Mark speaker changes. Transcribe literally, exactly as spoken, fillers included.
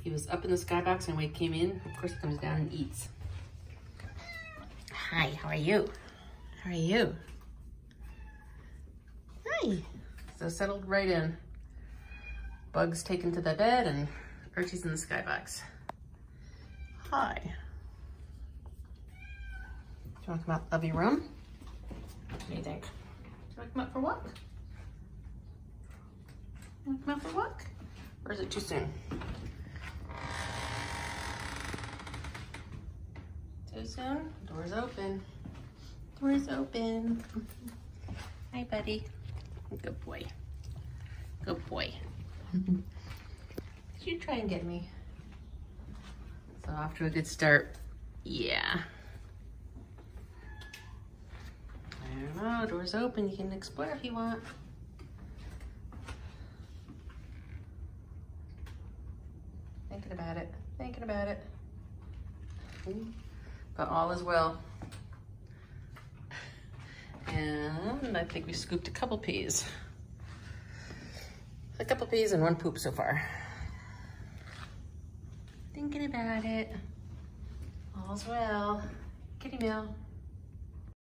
Speaker 1: He was up in the skybox and when he came in, of course he comes down and eats. Hi, how are you? How are you? Hi. So settled right in. Bugs taken to the bed and Archie's in the skybox. Hi. Do you want to come out of your room? What do you think? Do you want to come out for a walk? You want to come out for a walk? Or is it too soon? Too soon? Door's open. Door's open. Hi, buddy. Good boy. Good boy. Did you try and get me? So off to a good start. Yeah. I don't know, door's open. You can explore if you want. Thinking about it, thinking about it. But all is well. And I think we scooped a couple peas. A couple peas and one poop so far. Thinking about it. All's well. Kitty meow.